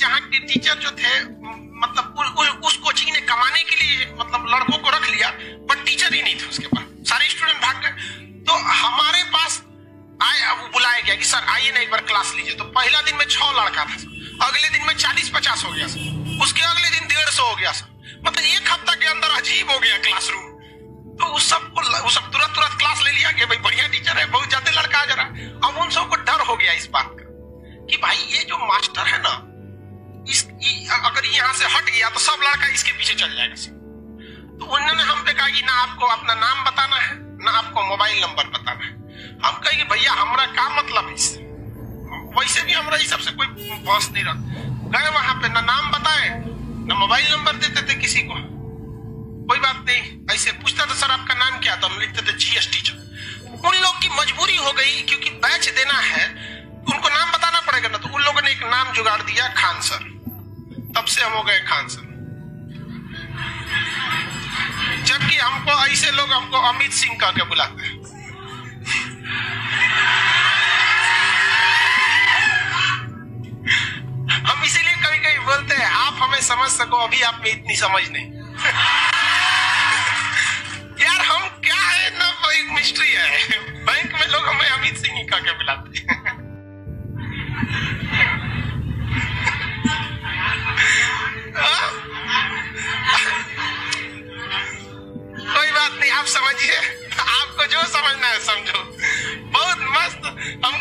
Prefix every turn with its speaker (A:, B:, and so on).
A: जहाँ के टीचर जो थे मतलब उस कोचिंग ने कमाने के लिए मतलब लड़कों को रख लिया, बट टीचर ही नहीं थे उसके पास, सारे स्टूडेंट भाग गए। तो हमारे पास बुलाया गया कि सर आइए ना एक बार क्लास लीजिए। तो पहला दिन में 6 लड़का था, अगले दिन में 40-50 हो गया सर, उसके अगले दिन 150 हो गया सर, मतलब एक हफ्ता के अंदर अजीब हो गया क्लासरूम। तो उस सब तुरंत क्लास ले लिया कि भाई बढ़िया टीचर है, बहुत ज्यादा लड़का आ जा रहा। अब उन सबको डर हो गया इस बात का कि भाई ये जो मास्टर है ना, अगर यहाँ से हट गया तो सब लड़का इसके पीछे चल जाएगा। तो उन्होंने हम पे कहा कि ना आपको अपना नाम बताना है, ना आपको मोबाइल नंबर बताना है। हम कहे भैया हमारा क्या मतलब इससे, वैसे भी हमारा इस सबसे कोई बहस नहीं रहा। गए वहां पे, ना नाम बताए ना मोबाइल नंबर देते थे किसी को, कोई बात नहीं, ऐसे पूछता था सर आपका नाम क्या, तो हम लिखते थे GS टीचर। उन लोग की मजबूरी हो गई क्योंकि बैच देना है, उनको नाम बताना पड़ेगा ना, तो उन लोगों ने एक नाम जुगाड़ दिया, खान सर। तब से हम हो गए खान सर। जबकि हमको ऐसे लोग हमको अमित सिंह कह के बुलाते हैं। हम इसीलिए कभी कभी बोलते हैं आप हमें समझ सको, अभी आप में इतनी समझ नहीं। यार हम क्या है ना, वो एक मिस्ट्री है। बैंक में लोग हमें अमित सिंह ही कह के बुलाते हैं। कोई बात नहीं, आप समझिए, आपको जो समझना है समझो। बहुत मस्त हम